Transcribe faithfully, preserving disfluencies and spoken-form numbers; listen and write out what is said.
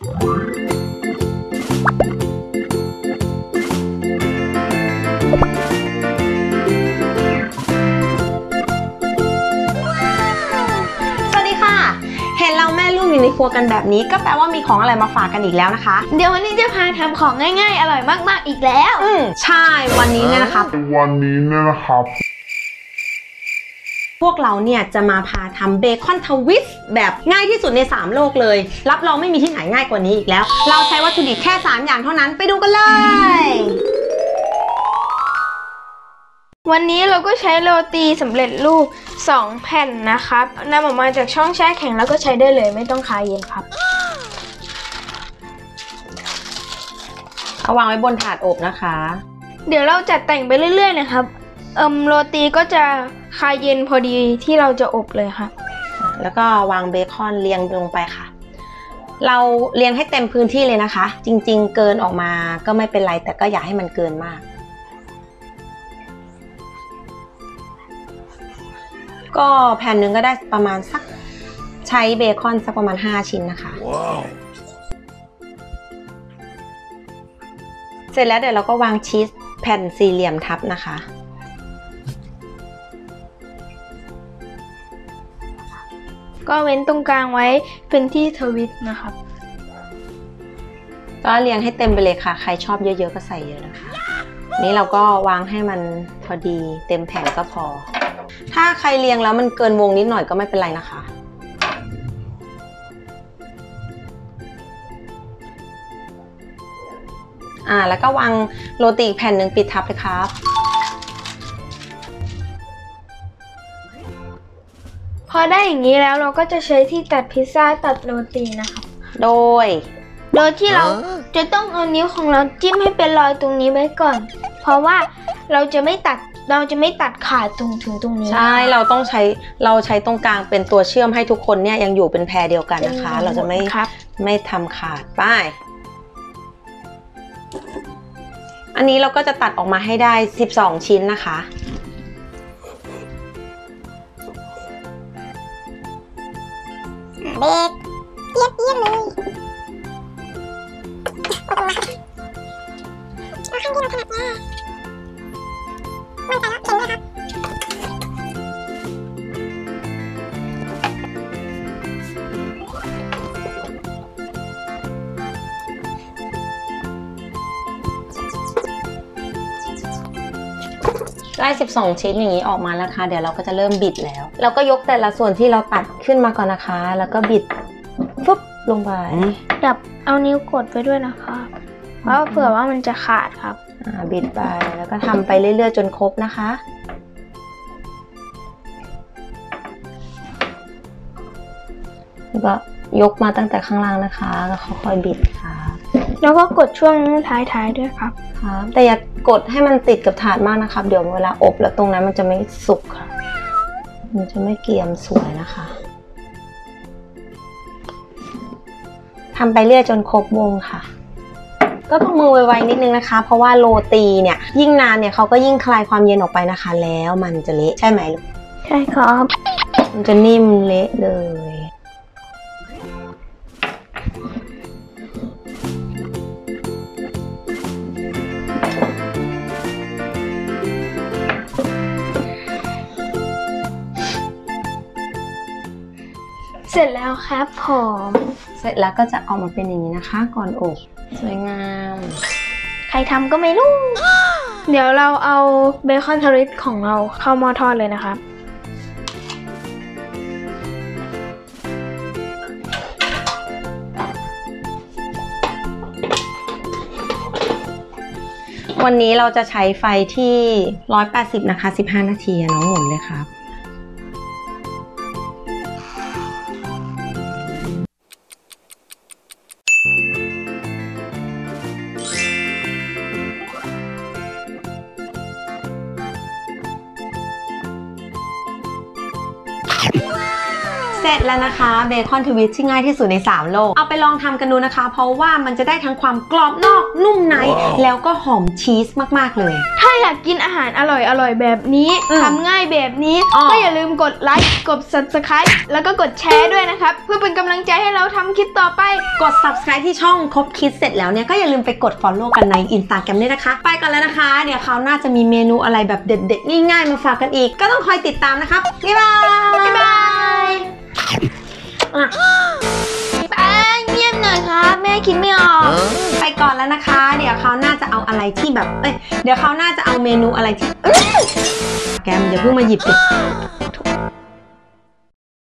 เห็นเราแม่ลูกอยู่ในครัวกันแบบนี้ก็แปลว่ามีของอะไรมาฝากกันอีกแล้วนะคะเดี๋ยววันนี้จะพาทำของง่ายๆอร่อยมากๆอีกแล้วอืมใช่วันนี้เนี่ยนะครับวันนี้เนี่ยนะครับพวกเราเนี่ยจะมาพาทำเบคอนทวิสต์แบบง่ายที่สุดในสามโลกเลยรับรองไม่มีที่ไหนง่ายกว่านี้อีกแล้วเราใช้วัตถุดิบแค่สามอย่างเท่านั้นไปดูกันเลยวันนี้เราก็ใช้โรตีสำเร็จรูปสองแผ่นนะครับนำออกมาจากช่องแช่แข็งแล้วก็ใช้ได้เลยไม่ต้องคายเย็นครับเอาวางไว้บนถาดอบนะคะเดี๋ยวเราจัดแต่งไปเรื่อยๆนะครับเอ่มโรตีก็จะคายเย็นพอดีที่เราจะอบเลยค่ะแล้วก็วางเบคอนเรียงลงไปค่ะเราเรียงให้เต็มพื้นที่เลยนะคะจริงๆเกินออกมาก็ไม่เป็นไรแต่ก็อย่าให้มันเกินมากก็แผ่นหนึ่งก็ได้ประมาณสักใช้เบคอนสักประมาณห้าชิ้นนะคะ wow. เสร็จแล้วเดี๋ยวเราก็วางชีสแผ่นสี่เหลี่ยมทับนะคะก็เว้นตรงกลางไว้เป็นที่ทวิตนะครับก็เรียงให้เต็มไปเลยค่ะใครชอบเยอะๆก็ใส่เยอะนะคะนี้เราก็วางให้มันพอดีเต็มแผ่นก็พอถ้าใครเรียงแล้วมันเกินวงนิดหน่อยก็ไม่เป็นไรนะคะอ่าแล้วก็วางโรตีอีกแผ่นหนึ่งปิดทับเลยครับพอได้อย่างนี้แล้วเราก็จะใช้ที่ตัดพิซซ่าตัดโรตีนะคะโดยโดยที่เราจะต้องเอานิ้วของเราจิ้มให้เป็นรอยตรงนี้ไว้ก่อนเพราะว่าเราจะไม่ตัดเราจะไม่ตัดขาดตรงถึงตรงนี้ใช่เราต้องใช้เราใช้ตรงกลางเป็นตัวเชื่อมให้ทุกคนเนี่ยยังอยู่เป็นแพรเดียวกันนะคะเราจะไม่ไม่ทำขาดป้ายอันนี้เราก็จะตัดออกมาให้ได้สิบสองชิ้นนะคะเบกเทียบเทียบเลยเอาข้างที่เราถนัดแน่มั่นใจแล้วเก่งด้วยครับได้สิบสองชิ้นอย่างนี้ออกมาแล้วค่ะเดี๋ยวเราก็จะเริ่มบิดแล้วเราก็ยกแต่ละส่วนที่เราตัดขึ้นมาก่อนนะคะแล้วก็บิดฟุบลงไปจับเอานิ้วกดไปด้วยนะคะเพราะเผื่อว่ามันจะขาดครับบิดไปแล้วก็ทำไปเรื่อยๆจนครบนะคะแล้วก็ยกมาตั้งแต่ข้างล่างนะคะแล้วค่อยๆบิดค่ะแล้วก็กดช่วงท้ายๆด้วยครับครับแต่อย่ากดให้มันติดกับถาดมากนะครับเดี๋ยวเวลาอบแล้วตรงนั้นมันจะไม่สุกค่ะมันจะไม่เกรียมสวยนะคะทำไปเรื่อยจนครบวงค่ะก็ต้องมือไวๆนิดนึงนะคะเพราะว่าโรตีเนี่ยยิ่งนานเนี่ยเขาก็ยิ่งคลายความเย็นออกไปนะคะแล้วมันจะเละใช่ไหมลูกใช่ครับมันจะนิ่มเละเลยเสร็จแล้วครับผมเสร็จแล้วก็จะออกมาเป็นอย่างนี้นะคะก่อนอบสวยงามใครทำก็ไม่รู้ เดี๋ยวเราเอาเบคอนทวิสต์ของเราเข้าหม้อทอดเลยนะครับวันนี้เราจะใช้ไฟที่หนึ่งร้อยแปดสิบนะคะสิบห้านาทีน้องหมุนเลยครับเสร็จแล้วนะคะเบคอนทวิสที่ง่ายที่สุดในสามโลกเอาไปลองทำกันดูนะคะเพราะว่ามันจะได้ทั้งความกรอบนอกนุ่มใน wow. แล้วก็หอมชีสมากๆเลยถ้าอยากกินอาหารอร่อยๆแบบนี้ทำง่ายแบบนี้ก็อย่าลืมกดไลค์กด ซับสไครบ์ แล้วก็กดแชร์ด้วยนะครับเพื่อเป็นกำลังใจให้เราทำคลิปต่อไปกด ซับสไครบ์ ที่ช่องครบคิดเสร็จแล้วเนี่ยก็อย่าลืมไปกด ฟอลโล่ กันใน อินสตาแกรม ด้วยนะคะไปกันแล้วนะคะเดี๋ยวคราวหน้าจะมีเมนูอะไรแบบเด็ดๆง่ายๆมาฝากกันอีกก็ต้องคอยติดตามนะครับบ๊ายบายบ๊ายบายแป้งเงียบหน่อยครับแม่คิดไม่ออกไปก่อนแล้วนะคะเดี๋ยวคราวหน้าจะเอาอะไรที่แบบเอ้ยเดี๋ยวคราวหน้าจะเอาเมนูอะไรที่แกมอย่าเพิ่งมาหยิบสิ